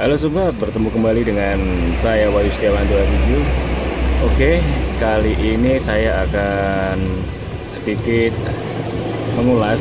Halo sobat, bertemu kembali dengan saya Wahyu Setiawan Review. Oke, kali ini saya akan sedikit mengulas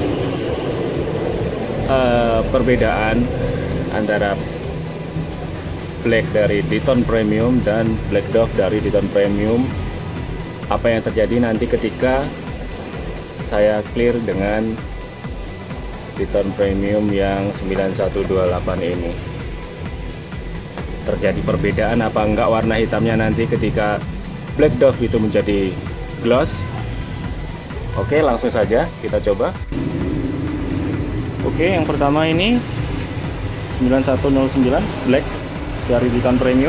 perbedaan antara Black dari Dayton Premium dan Black Dove dari Dayton Premium. Apa yang terjadi nanti ketika saya clear dengan Dayton Premium yang 9128 ini. Terjadi perbedaan apa enggak warna hitamnya nanti ketika Black Dove itu menjadi gloss. Oke, langsung saja kita coba. Oke, yang pertama ini 9109 Black dari Dayton Premium.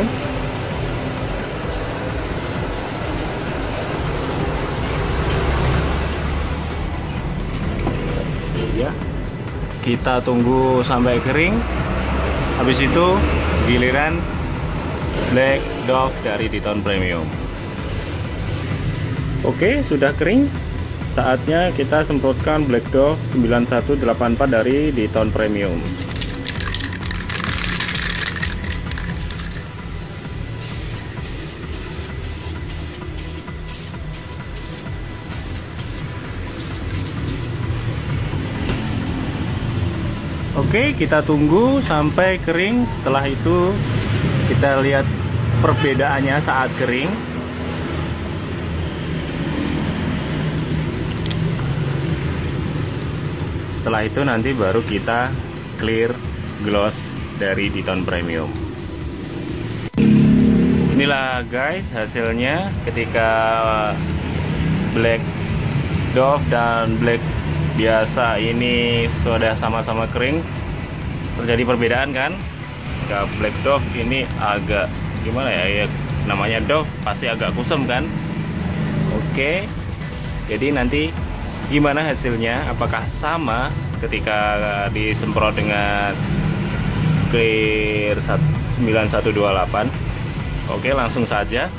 Ya, kita tunggu sampai kering. Habis itu giliran Black Dove dari Dayton Premium. Oke, sudah kering. Saatnya kita semprotkan Black Dove 9184 dari Dayton Premium. Oke, kita tunggu sampai kering. Setelah itu kita lihat perbedaannya saat kering. Setelah itu nanti baru kita clear gloss dari Dayton Premium. Inilah guys hasilnya ketika Black Dove dan Black biasa ini sudah sama-sama kering. Terjadi perbedaan kan? Jika Black Dove ini agak gimana ya, namanya Dove pasti agak kusam kan. Oke, jadi nanti gimana hasilnya, apakah sama ketika disemprot dengan clear 9128? Oke, langsung saja.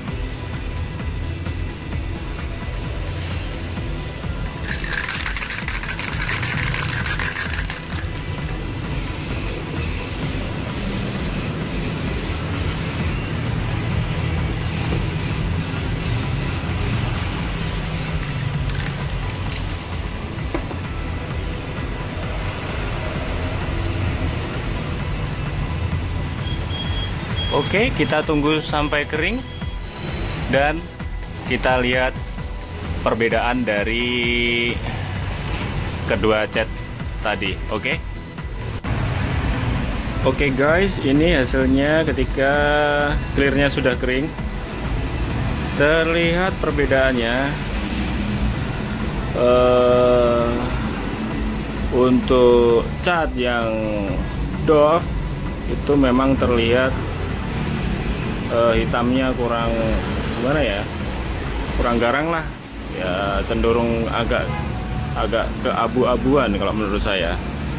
Oke, kita tunggu sampai kering dan kita lihat perbedaan dari kedua cat tadi. Oke guys, ini hasilnya ketika clearnya sudah kering. Terlihat perbedaannya. Untuk cat yang Dove itu memang terlihat hitamnya kurang gimana ya, kurang garang lah ya, cenderung agak keabu-abuan kalau menurut saya.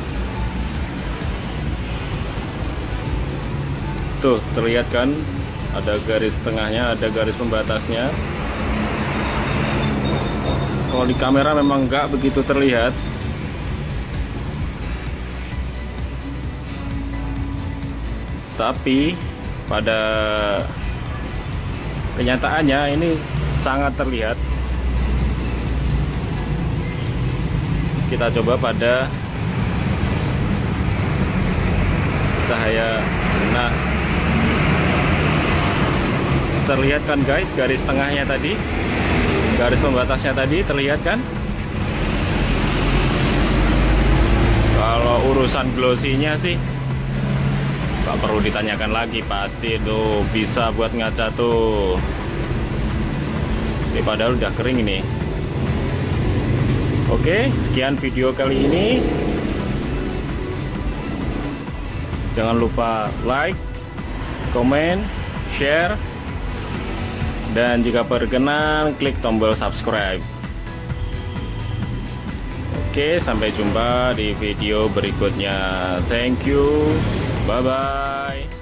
Tuh terlihat kan, ada garis tengahnya, ada garis pembatasnya. Kalau di kamera memang nggak begitu terlihat. Tapi pada kenyataannya ini sangat terlihat. Kita coba pada cahaya. Nah, terlihat kan guys, garis tengahnya tadi, garis pembatasnya tadi terlihat kan. Kalau urusan glossy-nya sih gak perlu ditanyakan lagi, pasti tuh bisa buat ngaca tuh. Ini padahal udah kering ini. Oke, sekian video kali ini. Jangan lupa like, komen, share, dan jika berkenan klik tombol subscribe. Oke, sampai jumpa di video berikutnya. Thank you. Bye bye.